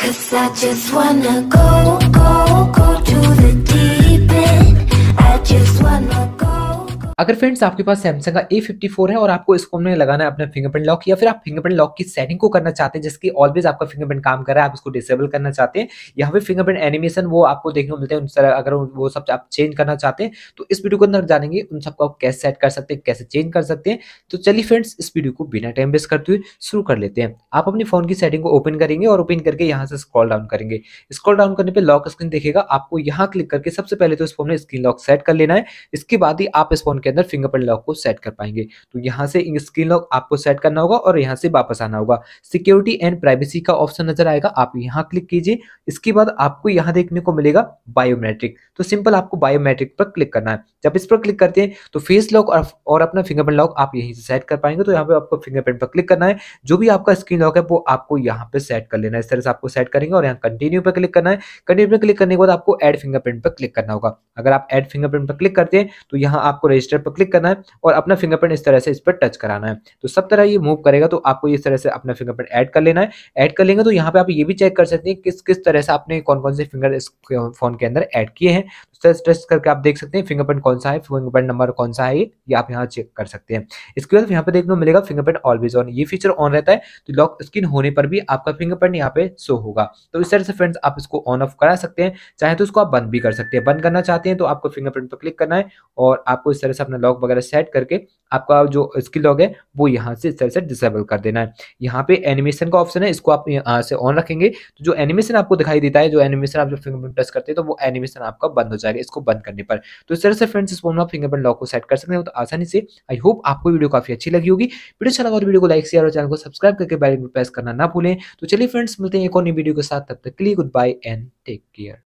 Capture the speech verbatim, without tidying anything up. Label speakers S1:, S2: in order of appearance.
S1: 'Cause I just wanna go, go, go to the deep end. I just wanna go.
S2: अगर friends आपके पास Samsung का ए fifty four है और आपको इस फोन में लगाना है अपना फिंगरप्रिंट लॉक, या फिर आप फिंगरप्रिंट लॉक की सेटिंग को करना चाहते हैं जिसकी ऑलवेज आपका फिंगरप्रिंट काम कर रहा है, आप उसको डिसेबल करना चाहते हैं, यहाँ पे फिंगरप्रिंट एनिमेशन वो आपको देखने को मिलते हैं, उन तरह अगर वो सब आप चेंज करना चाहते हैं तो इस वीडियो के अंदर जानेंगे उन सबको आप कैसे सेट कर सकते हैं, कैसे चेंज कर सकते हैं। तो चलिए फ्रेंड्स, इस वीडियो को बिना टाइम वेस्ट करते हुए शुरू कर लेते हैं। आप अपने फोन की सेटिंग को ओपन करेंगे और ओपन करके यहाँ से स्क्रॉल डाउन करेंगे। स्क्रॉल डाउन करने पे लॉक स्क्रीन दिखेगा, आपको यहाँ क्लिक करके सबसे पहले तो इस फोन में स्क्रीन लॉक सेट कर लेना है। इसके बाद ही आप इस फोन के अंदर फिंगरप्रिंट लॉक को सेट कर पाएंगे। तो यहाँ से स्क्रीन लॉक आपको सेट करना होगा और यहाँ से वापस आना होगा। सिक्योरिटी एंड प्राइवेसी का ऑप्शन नजर आएगा, आप यहाँ क्लिक कीजिए। इसके बाद आपको यहाँ देखने को मिलेगा बायोमेट्रिक, तो सिंपल आपको बायोमेट्रिक पर क्लिक करना है। जब इस पर क्लिक करते हैं तो फेस लॉक और, और अपना फिंगरप्रिंट लॉक आप यहीं से सेट कर पाएंगे। तो यहाँ पे आपको फिंगरप्रिंट पर क्लिक करना है, जो भी आपका स्क्रीन लॉक है वो आपको यहाँ पे सेट कर लेना है। इस तरह से आपको सेट करेंगे और यहाँ कंटिन्यू पर क्लिक करना है। कंटिन्यू पर क्लिक करने के बाद आपको ऐड फिंगरप्रिंट पर क्लिक करना होगा। अगर आप ऐड फिंगरप्रिंट पर क्लिक करते हैं तो यहाँ आपको रजिस्टर पर क्लिक करना है और अपना फिंगरप्रिंट इस तरह से इस पर टच कराना है। तो सब तरह ये मूव करेगा, तो आपको इस तरह से अपना फिंगरप्रिंट ऐड कर लेना है। ऐड कर लेंगे तो यहाँ पे आप ये भी चेक कर सकते हैं किस किस तरह से आपने कौन कौन से फिंगर इस फोन के अंदर ऐड किए हैं। तो टेस्ट करके आप देख सकते हैं फिंगरप्रिंट कौन सा है, फिंगरप्रिंट नंबर कौन सा है, ये आप यहाँ चेक कर सकते हैं। इसके बाद यहाँ पे देखने को मिलेगा फिंगरप्रिंट ऑलवेज ऑन, ये फीचर ऑन रहता है तो लॉक स्क्रीन होने पर भी आपका फिंगरप्रिंट यहाँ पे शो होगा। तो इस तरह से फ्रेंड्स आप इसको ऑन ऑफ करा सकते हैं, चाहे तो इसको आप बंद भी कर सकते हैं। बंद करना चाहते हैं तो आपको फिंगरप्रिंट पर क्लिक करना है और आपको इस तरह से अपना लॉक वगैरह सेट करके आपका जो स्क्रीन लॉक है वो यहाँ से इस तरह से डिसेबल कर देना है। यहाँ पे एनिमेशन का ऑप्शन है, इसको आप यहाँ से ऑन रखेंगे तो जो एनिमेशन आपको दिखाई देता है, जो एनिमेशन आप जो फिंगरप्रिंट टच करते हैं तो वो एनिमेशन आपका बंद हो जाएगा इसको बंद करने पर। तो इस तरह से फ्रेंड्स इस फोन में आप फिंगरप्रिंट लॉक को सेट कर सकते हैं तो आसानी से। आई होप आपको वीडियो काफी अच्छी लगी होगी। वीडियो अच्छा लगा तो वीडियो को लाइक शेयर और चैनल को सब्सक्राइब करके बेल आइकन प्रेस करना ना भूलें। तो चलिए फ्रेंड्स, मिलते हैं एक और नई वीडियो के साथ, तब तक के लिए good bye and take care.